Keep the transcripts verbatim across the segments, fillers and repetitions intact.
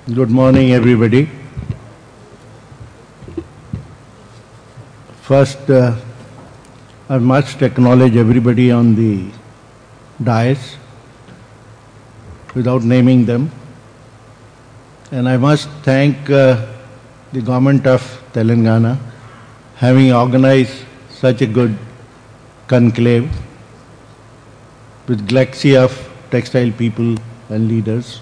Good morning, everybody. First, uh, I must acknowledge everybody on the dais without naming them. And I must thank uh, the government of Telangana having organized such a good conclave with galaxy of textile people and leaders.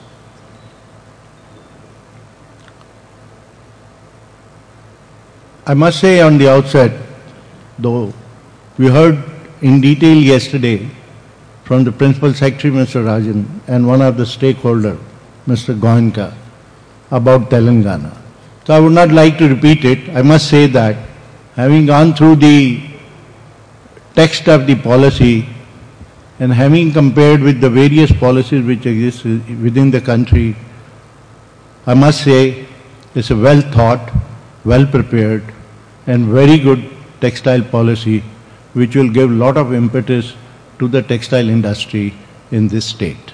I must say on the outset, though, we heard in detail yesterday from the Principal Secretary, Mister Rajan, and one of the stakeholders, Mister Goenka, about Telangana. So I would not like to repeat it. I must say that having gone through the text of the policy and having compared with the various policies which exist within the country, I must say it's a well thought, well prepared and very good textile policy which will give a lot of impetus to the textile industry in this state.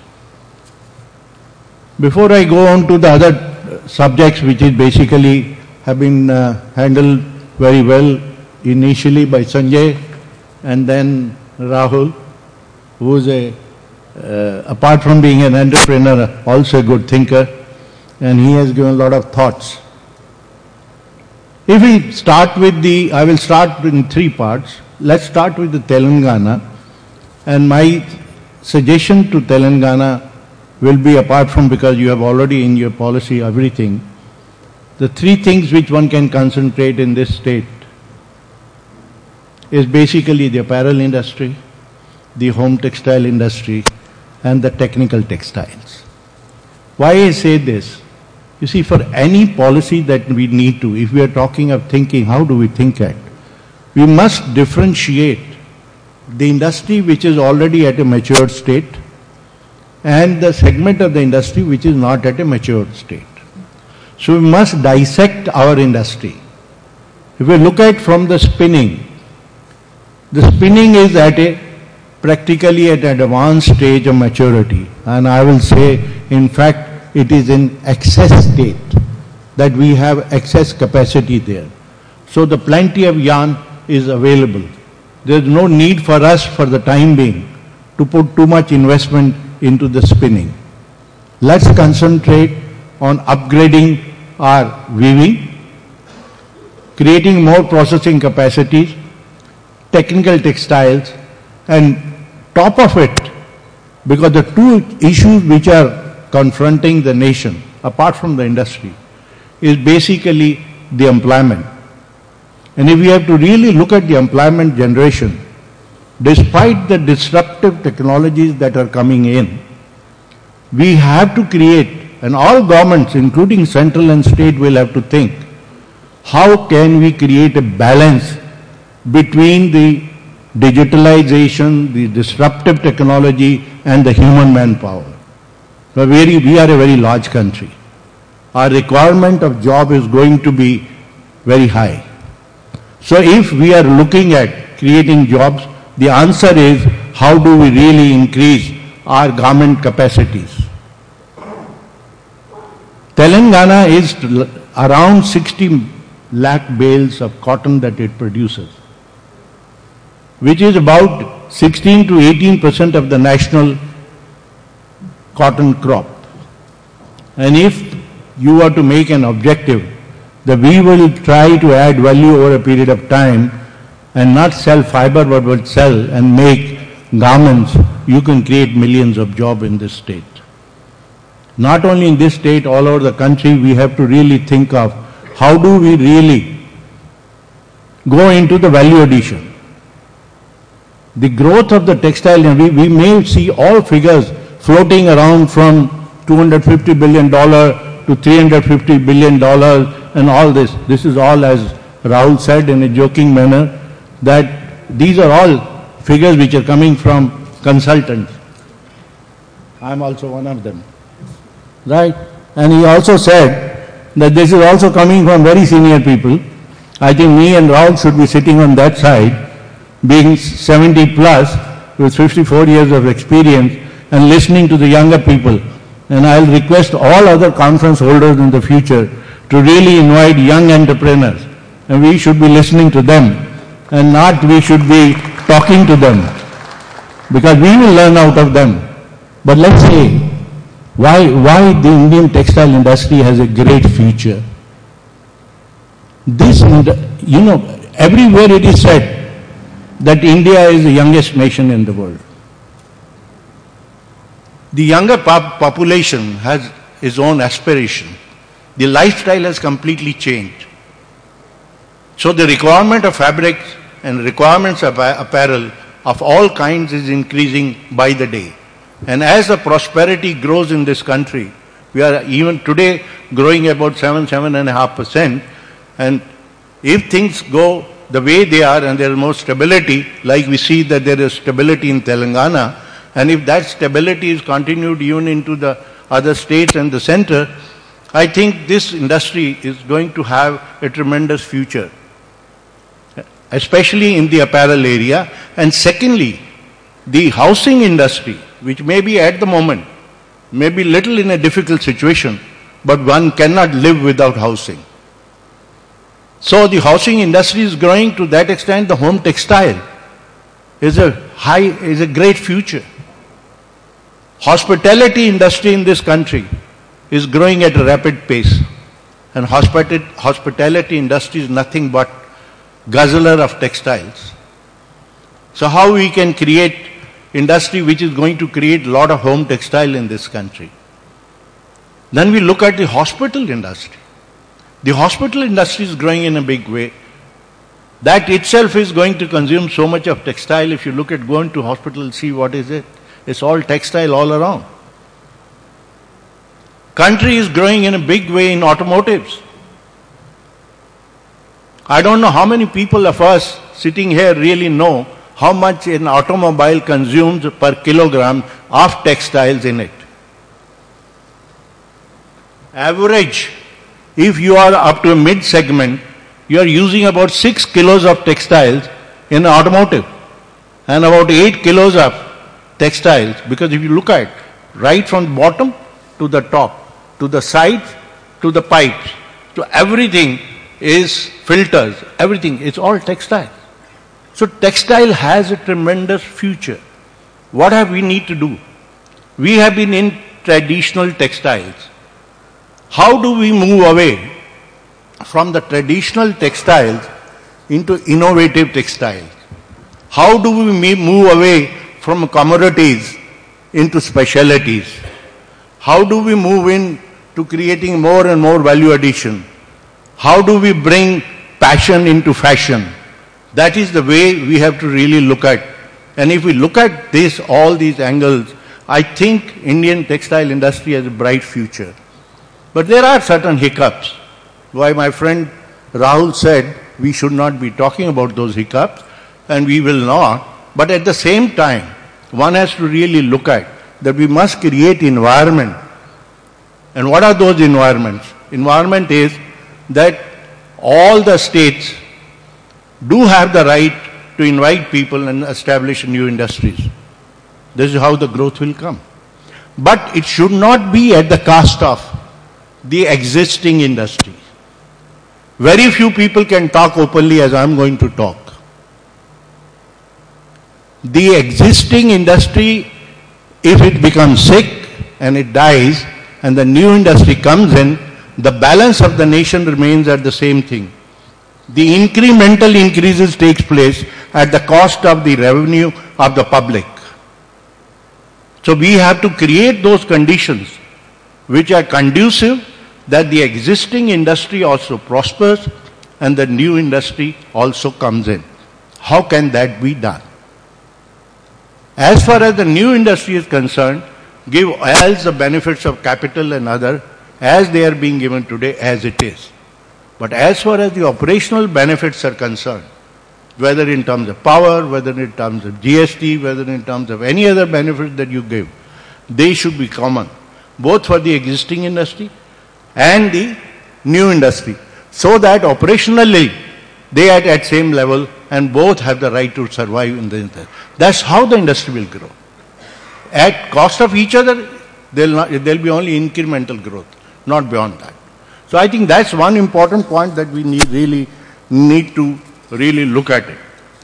Before I go on to the other subjects which is basically have been uh, handled very well initially by Sanjay and then Rahul, who is a, uh, apart from being an entrepreneur, also a good thinker, and he has given a lot of thoughts. If we start with the, I will start in three parts. Let's start with the Telangana. And my suggestion to Telangana will be, apart from because you have already in your policy everything, the three things which one can concentrate in this state is basically the apparel industry, the home textile industry, and the technical textiles. Why I say this? You see, for any policy that we need to, if we are talking of thinking, how do we think at? We must differentiate the industry which is already at a matured state and the segment of the industry which is not at a matured state. So we must dissect our industry. If we look at from the spinning, the spinning is at a practically at an advanced stage of maturity, and I will say, in fact, it is in excess state, that we have excess capacity there. So the plenty of yarn is available. There is no need for us for the time being to put too much investment into the spinning. Let's concentrate on upgrading our weaving, creating more processing capacities, technical textiles, and top of it, because the two issues which are confronting the nation, apart from the industry, is basically the employment. And if we have to really look at the employment generation, despite the disruptive technologies that are coming in, we have to create, and all governments, including central and state, will have to think, how can we create a balance between the digitalization, the disruptive technology, and the human manpower. So very, we are a very large country. Our requirement of job is going to be very high. So if we are looking at creating jobs, the answer is, how do we really increase our garment capacities? Telangana is around sixty lakh bales of cotton that it produces, which is about sixteen to eighteen percent of the national cotton crop. And if you are to make an objective that we will try to add value over a period of time and not sell fiber but will sell and make garments, you can create millions of jobs in this state. Not only in this state, all over the country, we have to really think of how do we really go into the value addition. The growth of the textile, we, we may see all figures floating around from two hundred fifty billion dollars to three hundred fifty billion dollars and all this. This is all, as Rahul said in a joking manner, that these are all figures which are coming from consultants. I am also one of them. Right? And he also said that this is also coming from very senior people. I think me and Rahul should be sitting on that side, being seventy plus with fifty-four years of experience, and listening to the younger people And I'll request all other conference holders in the future to really invite young entrepreneurs. And we should be listening to them and not we should be talking to them, because we will learn out of them. But let's say, why, why the Indian textile industry has a great future. This, you know, everywhere it is said that India is the youngest nation in the world. The younger pop population has its own aspiration. The lifestyle has completely changed. So the requirement of fabrics and requirements of apparel of all kinds is increasing by the day. And as the prosperity grows in this country, we are even today growing about seven, seven and a half percent. And if things go the way they are and there is more stability, like we see that there is stability in Telangana, and if that stability is continued even into the other states and the center, I think this industry is going to have a tremendous future, especially in the apparel area. And secondly, the housing industry, which may be at the moment, may be little in a difficult situation, but one cannot live without housing. So the housing industry is growing to that extent. The home textile is a high, is a great future. Hospitality industry in this country is growing at a rapid pace. And hospita hospitality industry is nothing but guzzler of textiles. So how we can create industry which is going to create a lot of home textile in this country? Then we look at the hospital industry. The hospital industry is growing in a big way. That itself is going to consume so much of textile. If you look at going to hospital, see what is it? It's all textile all around. Country is growing in a big way in automotives. I don't know how many people of us sitting here really know how much an automobile consumes per kilogram of textiles in it. Average, if you are up to a mid-segment, you are using about six kilos of textiles in automotive and about eight kilos of textiles, because if you look at right from bottom to the top, to the sides, to the pipes, to everything is filters, everything, it's all textile. So textile has a tremendous future. What have we need to do? We have been in traditional textiles. How do we move away from the traditional textiles into innovative textiles? How do we move away from commodities into specialities? How do we move in to creating more and more value addition? How do we bring passion into fashion? That is the way we have to really look at. And if we look at this, all these angles, I think Indian textile industry has a bright future. But there are certain hiccups. Why my friend Rahul said we should not be talking about those hiccups, and we will not. But at the same time, one has to really look at that we must create environment. And what are those environments? Environment is that all the states do have the right to invite people and establish new industries. This is how the growth will come. But it should not be at the cost of the existing industry. Very few people can talk openly as I'm going to talk. The existing industry, if it becomes sick and it dies and the new industry comes in, the balance of the nation remains at the same thing. The incremental increases takes place at the cost of the revenue of the public. So we have to create those conditions which are conducive that the existing industry also prospers and the new industry also comes in. How can that be done? As far as the new industry is concerned, give as the benefits of capital and other as they are being given today as it is. But as far as the operational benefits are concerned, whether in terms of power, whether in terms of G S T, whether in terms of any other benefit that you give, they should be common, both for the existing industry and the new industry, so that operationally they are at same level and both have the right to survive in the industry. That's how the industry will grow. At cost of each other, There'll, not, there'll be only incremental growth, not beyond that. So I think that's one important point that we need really need to really look at it.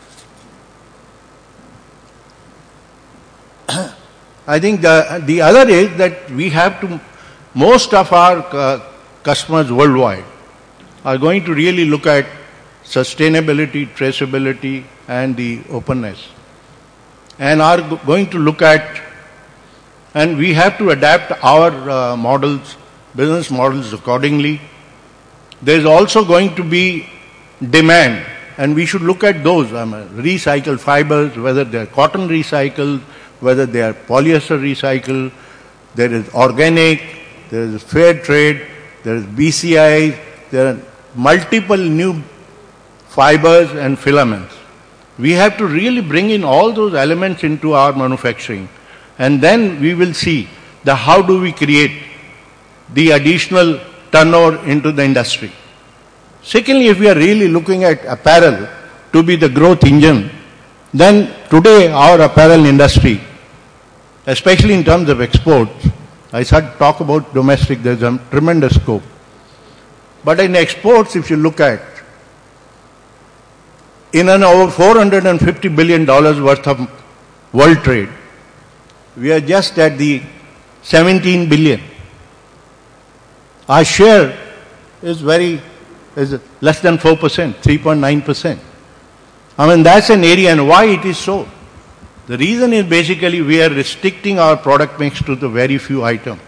I think the, the other is that we have to, most of our uh, customers worldwide are going to really look at sustainability, traceability, and the openness, and are going to look at, and we have to adapt our uh, models, business models accordingly. There is also going to be demand, and we should look at those um, recycled fibers, whether they are cotton recycled, whether they are polyester recycled, there is organic, there is fair trade, there is B C I, there are multiple new fibers and filaments. We have to really bring in all those elements into our manufacturing, and then we will see the how do we create the additional turnover into the industry. Secondly, if we are really looking at apparel to be the growth engine, then today our apparel industry, especially in terms of exports, I started to talk about domestic, there's a tremendous scope. But in exports, if you look at, in an over four hundred fifty billion dollars worth of world trade, we are just at the seventeen billion. Our share is very, is less than four percent, three point nine percent. I mean, that's an area, and why it is so? The reason is basically we are restricting our product mix to the very few items.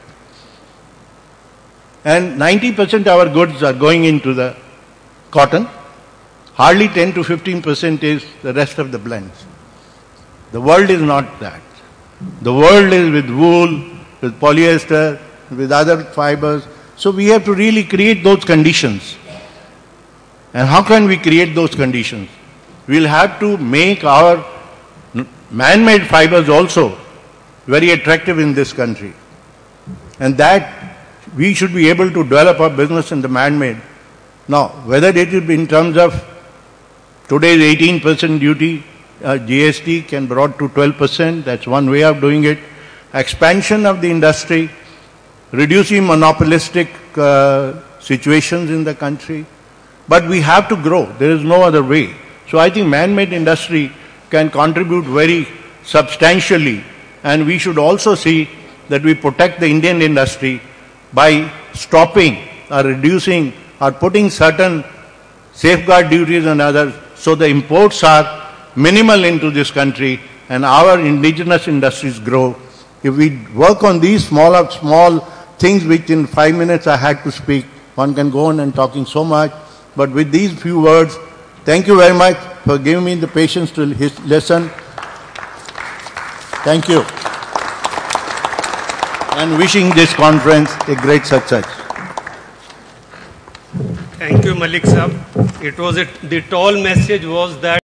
And ninety percent of our goods are going into the cotton. Hardly ten to fifteen percent is the rest of the blends. The world is not that. The world is with wool, with polyester, with other fibers. So we have to really create those conditions. And how can we create those conditions? We'll have to make our man-made fibers also very attractive in this country. And that we should be able to develop our business in the man-made. Now, whether it is in terms of today's eighteen percent duty, uh, G S T can be brought to twelve percent, that's one way of doing it. Expansion of the industry, reducing monopolistic uh, situations in the country. But we have to grow, there is no other way. So I think man-made industry can contribute very substantially, and we should also see that we protect the Indian industry by stopping or reducing or putting certain safeguard duties and others, so the imports are minimal into this country and our indigenous industries grow. If we work on these small, small things which in five minutes I had to speak, one can go on and talking so much, but with these few words, thank you very much for giving me the patience to listen. Thank you. And wishing this conference a great success. Thank you, Malik Sahab. It was a, the tall message was that